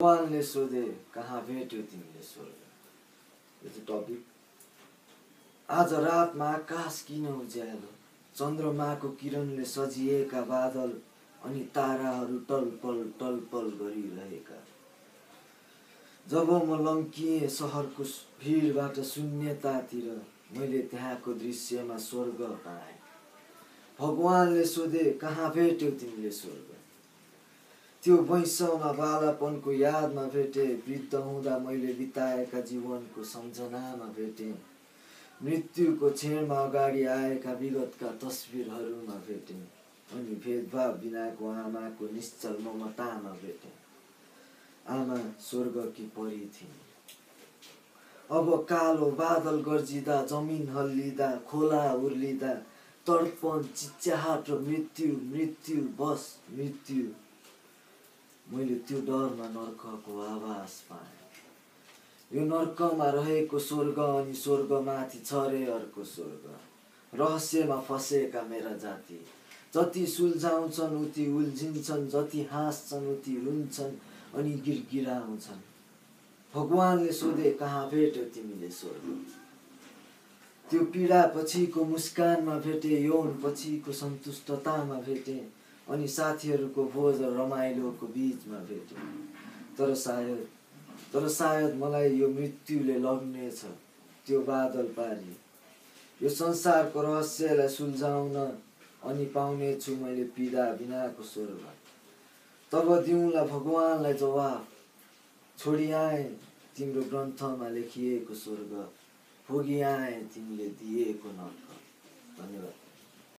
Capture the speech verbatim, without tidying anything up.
भगवानले सोधे कहाँ भेट्यौ तिमीले स्वर्ग। यो चाहिँ टपिक। आज रातमा आकाश किन उज्यालो, चन्द्रमाको किरणले सजिएका बादल अनि ताराहरू टलपल टलपल गरिरहेका। जब म लम्किएँ सहरको भिडबाट शून्यतातिर, मैले त्यहाँको दृश्यमा स्वर्ग पाएँ। भगवानले सोधे कहाँ भेट्यौ तिमीले स्वर्ग। त्यो वैँसमा बालापनको यादमा भेटे, वृद्ध हुँदा मैले बिताएका जीवनको सम्झनामा भेटे, मृत्युको छेडमा अगाडि आएका विगतका तस्बिरहरूमा भेटे, अनि भेदभाव बिनाको आमाको निश्चल ममतामा भेटे। आमा स्वर्गकी परी थिइन्। अब कालो बादल गर्जिँदा, जमिन हल्लिँदा, खोला उर्लिँदा, तडपन चिच्याहाट र मृत्यु मृत्यु बस मृत्यु, मैले त्यो डरमा नर्कको आवाज पाएँ। यो नर्कमा रहेको स्वर्ग अनि स्वर्गमाथि छ रे अर्को स्वर्ग। रहस्यमा फसेका मेरा जाति, जति सुल्झाउँछन् उति उल्झिन्छन्, जति हाँस्छन् उति रुन्छन् अनि गिरगिराउँछन्। भगवानले सोधे कहाँ भेट्यौ तिमीले स्वर्ग। त्यो पीडा पछिको मुस्कानमा भेटे, यौन पछिको सन्तुष्टतामा भेटे, अनि साथीहरूको भोज र रमाइलोको बीचमा भेटे। तर सायद तर सायद मलाई यो मृत्युले लग्नेछ त्यो बादल पारी। यो संसारको रहस्यलाई सुल्झाउन अनि पाउनेछु मैले पीडा बिनाको स्वर्ग। तब दिउँला भगवानलाई जवाफ, छोडी आएँ तिम्रो ग्रन्थमा लेखिएको स्वर्ग, भोगी आएँ तिमीले दिएको नर्क। धन्यवाद।